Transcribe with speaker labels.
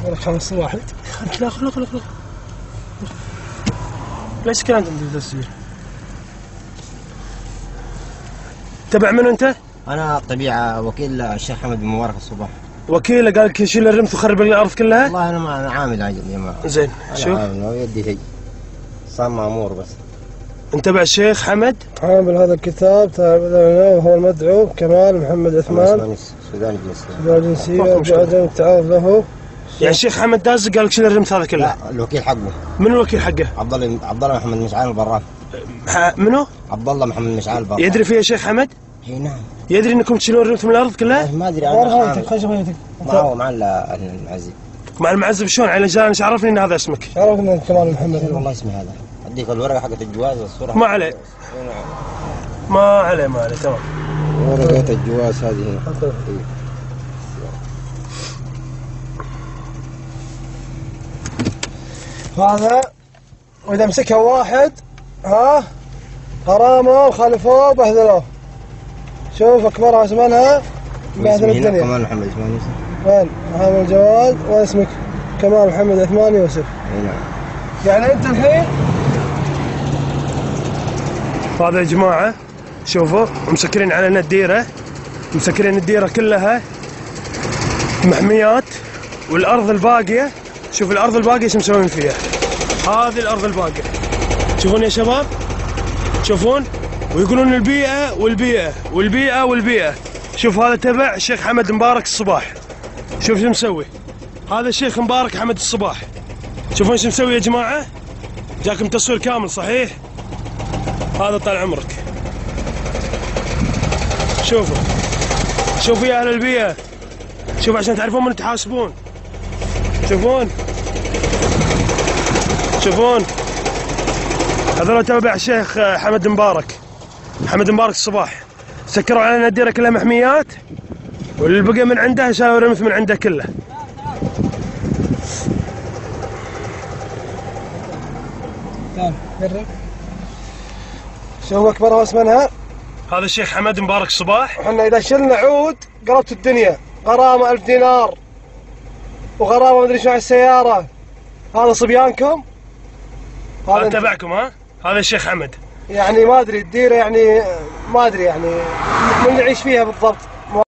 Speaker 1: لك 5 واحد.
Speaker 2: خلك ليش كان عندك تسجيل؟ تبع من انت؟
Speaker 3: انا طبيعه وكيل الشيخ حمد بن مبارك الصباح.
Speaker 2: وكيله قال لك شيل الرمث وخرب الارض كلها؟
Speaker 3: والله انا عامل يا جماعه.
Speaker 2: زين شوف
Speaker 3: يدي هي صار مامور بس.
Speaker 2: انت تبع الشيخ حمد؟
Speaker 1: عامل هذا الكتاب وهو المدعو كمال محمد عثمان
Speaker 3: سوداني
Speaker 1: جنسية وبعدم التعرض له.
Speaker 2: يعني الشيخ حمد داز قال لك شيل الرمث هذا كله؟
Speaker 3: لا الوكيل حقه.
Speaker 2: من الوكيل حقه؟
Speaker 3: عبد الله محمد مشعل البراك.
Speaker 2: منو؟
Speaker 3: عبد الله محمد مشعل البراك.
Speaker 2: يدري فيها الشيخ حمد؟
Speaker 3: اي نعم.
Speaker 2: يدري انكم تشيلون الرمث من الارض كلها؟
Speaker 3: ما ادري
Speaker 1: انا. خلي شغلتك.
Speaker 3: مع المعزب.
Speaker 2: مع المعزب شلون؟ على ايش عرفني ان هذا اسمك؟
Speaker 1: عرفنا كمال محمد.
Speaker 3: والله اسمي هذا. اديك الورقه حقت الجواز والصوره.
Speaker 2: ما عليه. ما عليه تمام.
Speaker 3: ورقه الجواز هذه هنا.
Speaker 1: هذا واذا مسكها واحد غرامه وخالفوه وبهذلوه. شوف اكبرها زمنها بهذل الدنيا.
Speaker 3: كمال محمد عثمان يوسف.
Speaker 1: وين؟ هذا الجواز واسمك كمال محمد عثمان يوسف.
Speaker 3: نعم.
Speaker 1: يعني انت الحين
Speaker 2: هذا يا جماعه شوفوا مسكرين علينا الديره، مسكرين الديره كلها محميات، والارض الباقيه شوف الارض الباقيه ايش مسوين فيها. هذه الارض الباقيه تشوفون يا شباب، تشوفون ويقولون البيئه والبيئه والبيئه والبيئه. شوف هذا تبع الشيخ حمد مبارك الصباح. شوف شو مسوي هذا الشيخ مبارك حمد الصباح. شوفون شو مسوي يا جماعه. جاكم تصوير كامل صحيح. هذا طال عمرك. شوفوا يا اهل البيئه، شوفوا عشان تعرفون من تحاسبون. شوفون هذول تبع الشيخ حمد مبارك الصباح. سكروا علينا الديره كلها محميات، واللي بقى من عنده شالوا رمث من عنده كله.
Speaker 1: تعال جرب. شوف اكبرها اسمنها.
Speaker 2: هذا الشيخ حمد مبارك الصباح.
Speaker 1: احنا اذا شلنا عود قربت الدنيا. غرامه 1000 دينار وغرامه مدري شو على السياره. هذا صبيانكم؟
Speaker 2: هذا تبعكم هذا الشيخ حمد.
Speaker 1: يعني ما ادري الديره يعني ما ادري يعني من اللي يعيش فيها بالضبط.